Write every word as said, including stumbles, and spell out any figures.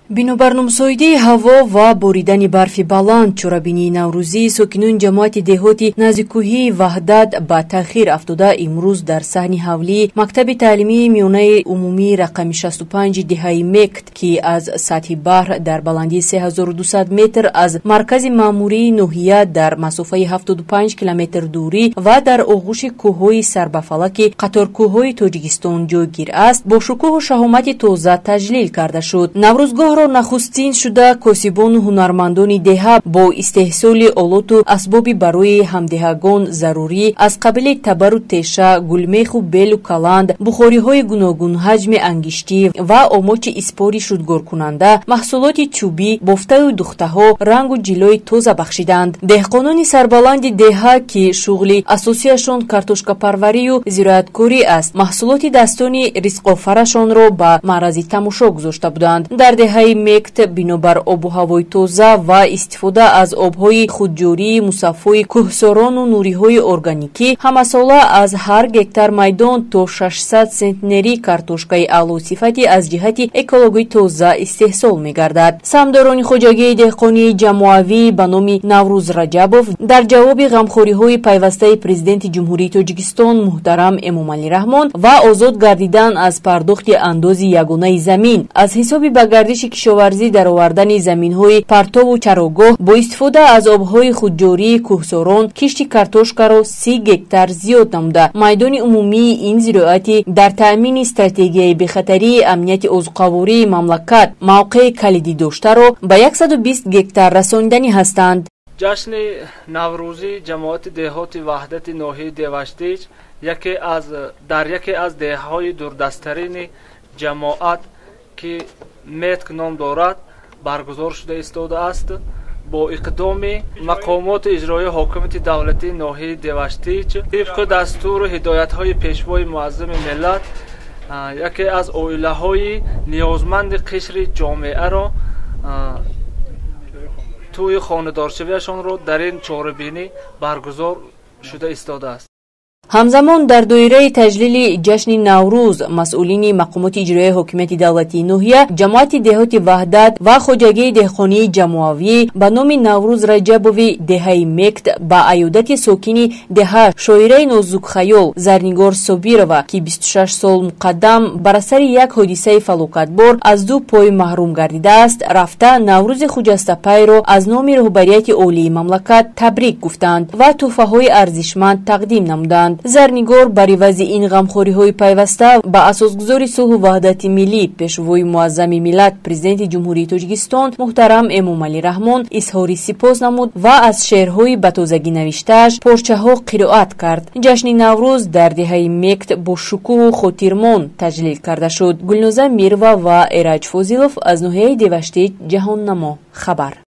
бинобар нумсоидаи ҳаво ва боридани барфи баланд чорабинии наврӯзии сокинони ҷамоати деҳоти назди кӯҳии Ваҳдат ба таъхир афтода имрӯз дар саҳни ҳавлии мактаби таълимии миёнаи умумии рақами шасту панҷи деҳаи Мект, ки аз сатҳи баҳр дар баландии се ҳазору дусад метр аз маркази маъмурии ноҳия дар масофаи ҳафтоду панҷ километр дурӣ ва дар оғӯши кӯҳҳои сарбафалаки қаторкӯҳҳои Тоҷикистон ҷойгир аст, бо шукӯҳу шаҳомати тоза таҷлил карда шуд. Наврӯзгоҳ нахустин шуда косибону ҳунармандони деҳа бо истеҳсоли олоту асбоби барои ҳамдеҳагон зарурӣ аз қабили табару теша, гулмеху белу каланд, бухориҳои гуногун ҳаҷми ангиштӣ ва омочи испори шудгоркунанда, маҳсулоти чӯбӣ, бофтаю духтаҳо рангу ҷилои тоза бахшиданд. деҳқонони сарбаланди деҳа, ки шуғли асосияшон картошкапарварию зирояткорӣ аст, маҳсулотидастони ризқофарашонро ба маърази тамошо гузошта буданд. дар деҳаи Мект бинобар обу ҳавои тоза ва истифода аз обҳои худҷории мусаффои кӯҳсорону нуриҳои органикӣ ҳамасола аз ҳар гектар майдон то шашсад центнерии картошкаи аълосифати аз ҷиҳати экологии тоза истеҳсол мегардад. Самдорони хоҷагии деҳқонии ҷамоавӣ ба номи Наврӯз Раҷабов дар ҷавоби ғамхориҳои пайвастаи президенти ҷумҳурии Тоҷикистон муҳтарам Эмомалӣ Раҳмон ва озод гардидан аз пардохти андози ягонаи замин аз ҳисоби ба гардиши кишоварзӣ дар овардани заминҳои партову чарогоҳ бо истифода аз обҳои худҷории кӯҳсорон кишти картошкаро си гектар зиёд намуда, майдони умумии ин зироати дар таъмини стратегияи бехатарии амнияти озуқавории мамлакат мавқеи калидӣ доштаро ба яксаду бист гектар расонидани ҳастанд. ҷашни наврӯзӣ ҷамоати деҳоти ваҳдати ноҳияи Деваштиҷ яке аз дар яке аз деҳаҳои дурдасттарини ҷамоат ки Метк ном дорад баргузор шуда истодааст. бо иқдоми мақомоти иҷроии ҳокимияти давлатии ноҳияи Деваштиҷ тибқи дастуру ҳидоятҳои пешвои муаззами миллат яке аз оилаҳои ниёзманди қишри ҷомеаро тӯи хонадоршавиашонро дар ин чорабинӣ баргузор шуда истодааст. ҳамзамон дар доираи таҷлили ҷашни Наврӯз масъулини мақомоти иҷроии ҳокимияти давлатии ноҳия, ҷамоати деҳоти Ваҳдат ва хоҷагии деҳқонии ҷамоавӣ ба номи Наврӯз Раҷабови деҳаи Мект ба аёдати сокини деҳа шоираи нозукхаёл Зарнигор Собирова, ки бисту шаш сол муқаддам бар асари як ҳодисаи фалокатбор аз ду пой маҳрум гардидааст, рафта Наврӯзи хуҷастапайро аз номи роҳбарияти олии мамлакат табрик гуфтанд ва тӯҳфаҳои арзишманд тақдим намуданд. Зарнигор бар ивази ин ғамхориҳои пайваста ба асосгузори сулҳу ваҳдати миллӣ, пешвои муаззами миллат, президенти ҷумҳурии Тоҷикистон муҳтарам Эмомалӣ Раҳмон изҳори сипос намуд ва аз шеърҳои ба тозагӣ навиштааш порчаҳо қироат кард. ҷашни Наврӯз дар деҳаи Мект бо шукӯҳу хотирмон таҷлил карда шуд. Гулноза Мирова ва Эраҷ Фозилов аз ноҳияи Деваштиҷ, Ҷаҳоннамо, хабар.